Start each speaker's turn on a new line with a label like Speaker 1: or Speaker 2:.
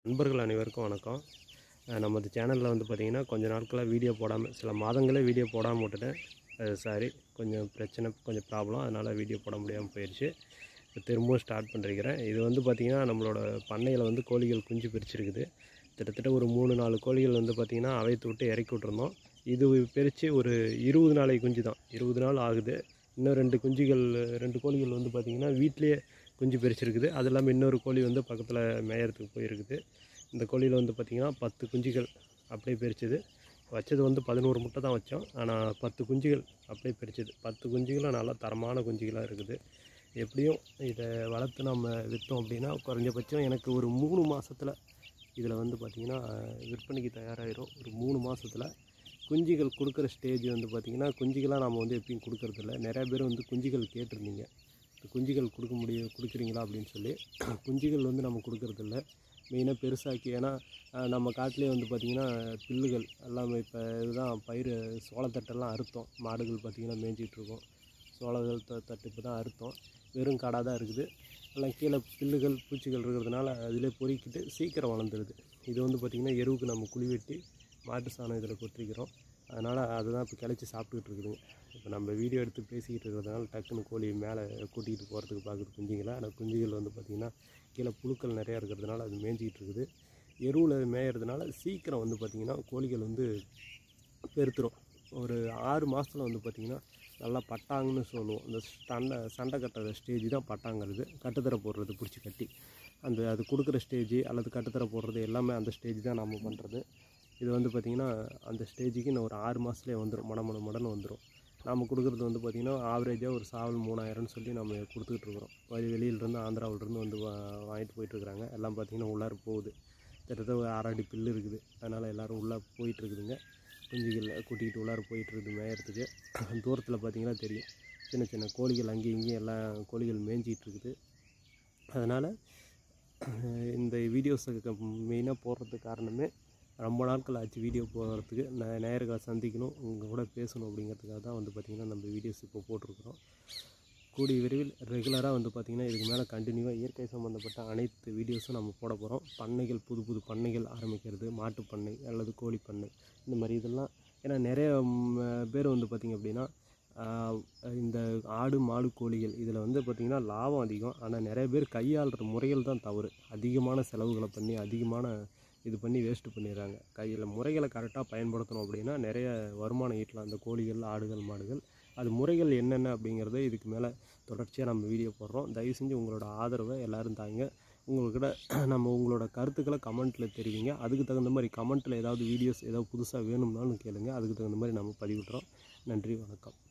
Speaker 1: நண்பர்கள் அனைவருக்கும் வணக்கம். நமது சேனலில் வந்து பார்த்திங்கன்னா கொஞ்ச நாட்களாக வீடியோ போடாமல் சில மாதங்களே வீடியோ போடாமல் விட்டுட்டேன். சாரி, கொஞ்சம் பிரச்சனை, கொஞ்சம் ப்ராப்ளம், அதனால் வீடியோ போட முடியாமல் போயிடுச்சு. இப்போ திரும்பவும் ஸ்டார்ட் பண்ணிருக்கிறேன். இது வந்து பார்த்திங்கன்னா நம்மளோட பண்ணையில் வந்து கோழிகள் குஞ்சு பிரிச்சிருக்குது. கிட்டத்தட்ட ஒரு 3-4 கோழிகள் வந்து பார்த்திங்கன்னா அவைத்து விட்டு இறக்கி விட்ருந்தோம். இது பிரித்து ஒரு 20 நாளைக்கு குஞ்சு தான், 20 நாள் ஆகுது. இன்னும் 2 கோழிகள் வந்து பார்த்திங்கன்னா வீட்டிலேயே குஞ்சு பிரிச்சிருக்குது. அது இல்லாமல் இன்னொரு கோழி வந்து பக்கத்தில் மேயறதுக்கு போயிருக்குது. இந்த கோழியில் வந்து பார்த்திங்கன்னா 10 குஞ்சுகள் அப்படியே பிரிச்சுது. வச்சது வந்து 11 முட்டை தான் வச்சோம். ஆனால் 10 குஞ்சுகள் அப்படியே பிரிச்சுது. 10 குஞ்சுகளும் நல்லா தரமான குஞ்சுகளாக இருக்குது. எப்படியும் இதை வளர்த்து நம்ம விற்றோம் அப்படின்னா குறைஞ்சபட்சம் எனக்கு ஒரு 3 மாதத்தில் இதில் வந்து பார்த்திங்கன்னா விற்பனைக்கு தயாராகிடும். ஒரு 3 மாதத்தில் குஞ்சுகள் கொடுக்குற ஸ்டேஜ் வந்து பார்த்திங்கன்னா, குஞ்சுகளாக நம்ம வந்து எப்பயும் கொடுக்குறதில்ல. நிறையா பேர் வந்து குஞ்சுகள் கேட்டிருந்தீங்க, குஞ்சுகள் கொடுக்குறீங்களா அப்படின்னு சொல்லி. குஞ்சுகள் வந்து நம்ம கொடுக்குறதில்ல. மெயினாக பெருசாக்கி, ஏன்னா நம்ம காட்டிலே வந்து பார்த்திங்கன்னா புல்லுகள் எல்லாமே இப்போ இதுதான் பயிர், சோளத்தட்டெல்லாம் அறுத்தோம். மாடுகள் பார்த்திங்கன்னா மேய்ஞ்சிட்ருக்கோம். சோளங்கள் தட்டு இப்போ தான் அறுத்தோம். வெறும் காடாக தான் இருக்குது. எல்லாம் கீழே புல்லுகள் பூச்சிகள் இருக்கிறதுனால அதிலே பொறிக்கிட்டு சீக்கிரம் வளர்ந்துடுது. இது வந்து பார்த்திங்கன்னா எருவுக்கு நம்ம குழி வெட்டி மாட்டு சாணம் இதில் கொட்டிக்கிறோம். அதனால் அதுதான் இப்போ கிளச்சி சாப்பிட்டுக்கிட்டு இருக்குதுங்க. இப்போ நம்ம வீடியோ எடுத்து பேசிக்கிட்டு இருக்கிறதுனால டக்குன்னு கோழி மேலே கூட்டிகிட்டு போகிறதுக்கு பார்க்குது குஞ்சுங்களை. ஆனால் குஞ்சுகள் வந்து பார்த்திங்கன்னா கீழே புழுக்கள் நிறையா இருக்கிறதுனால அது மேய்ஞ்சிக்கிட்டு இருக்குது. எருவில் மேயறதுனால சீக்கிரம் வந்து பார்த்திங்கன்னா கோழிகள் வந்து பெருத்துரும். ஒரு 6 மாதத்தில் வந்து பார்த்திங்கன்னா நல்லா பட்டாங்கன்னு சொல்லுவோம். இந்த சண்டை கட்டுற ஸ்டேஜ் தான் பட்டாங்கிறது. கட்டுத்தரை போடுறது, பிடிச்சி கட்டி அது கொடுக்குற ஸ்டேஜ் அல்லது கட்டுத்தரை போடுறது எல்லாமே அந்த ஸ்டேஜ் தான் நம்ம பண்ணுறது. இது வந்து பார்த்திங்கன்னா அந்த ஸ்டேஜுக்கு இன்னும் ஒரு 6 மாதத்துலேயே வந்துடும். மடன்னு வந்துடும். நம்ம கொடுக்குறது வந்து பார்த்திங்கன்னா ஆவரேஜாக ஒரு சாவல் 3000ன்னு சொல்லி நம்ம கொடுத்துட்ருக்குறோம். வெளியிலேருந்து ஆந்திராவிலேருந்து வந்து வாங்கிட்டு போயிட்டுருக்குறாங்க. எல்லாம் பார்த்திங்கன்னா உள்ளார போகுது. கிட்டத்தட்ட ஒரு 1/2 அடி புல்லு இருக்குது. அதனால் எல்லோரும் உள்ளே போயிட்டுருக்குதுங்க. குஞ்சுகள் கூட்டிகிட்டு உள்ளார போயிட்டுருக்குது மேயறதுக்கு. தூரத்தில் பார்த்திங்கன்னா தெரியும், சின்ன சின்ன கோழிகள் அங்கேயும் இங்கேயும் எல்லாம் கோழிகள் மேய்ஞ்சிகிட்ருக்குது. அதனால் இந்த வீடியோஸுக்கு மெயினாக போடுறதுக்கு காரணமே, ரொம்ப நாட்கள் ஆச்சு வீடியோ போடுறதுக்கு. நேயர்களை சந்திக்கணும், உங்கள் கூட பேசணும் அப்படிங்கிறதுக்காக தான் வந்து பார்த்திங்கன்னா நம்ம வீடியோஸ் இப்போ போட்டிருக்கிறோம். கூடிய விரைவில் ரெகுலராக வந்து பார்த்திங்கன்னா இதுக்கு மேலே கண்டினியூவாக இயற்கை சம்மந்தப்பட்ட அனைத்து வீடியோஸும் நம்ம போட போகிறோம். பண்ணைகள், புது பண்ணைகள் ஆரம்பிக்கிறது, மாட்டு பண்ணை அல்லது கோழி பண்ணை, இந்த மாதிரி இதெல்லாம். ஏன்னா நிறைய பேர் வந்து பார்த்திங்க அப்படின்னா இந்த ஆடு மாடு கோழிகள் இதில் வந்து பார்த்திங்கன்னா லாபம் அதிகம். ஆனால் நிறைய பேர் கையாளுற முறைகள் தான் தவறு. அதிகமான செலவுகளை பண்ணி அதிகமான இது பண்ணி வேஸ்ட்டு பண்ணிடுறாங்க. முறைகளை கரெக்டாக பயன்படுத்தணும் அப்படின்னா நிறைய வருமானம் ஈட்டலாம் அந்த கோழிகள், ஆடுகள், மாடுகள். அது முறைகள் என்னென்ன அப்படிங்கிறத இதுக்கு மேலே தொடர்ச்சியாக நம்ம வீடியோ போடுறோம். தயவு செஞ்சு உங்களோட ஆதரவை எல்லோரும் தாங்க. உங்கள்கிட்ட உங்களோட கருத்துக்களை கமெண்ட்டில் தெரிவிங்க. அதுக்கு தகுந்த மாதிரி கமெண்ட்டில் ஏதாவது வீடியோஸ் ஏதாவது புதுசாக வேணும்னாலும் கேளுங்க. அதுக்கு தகுந்த மாதிரி நம்ம பதிவிடுறோம். நன்றி, வணக்கம்.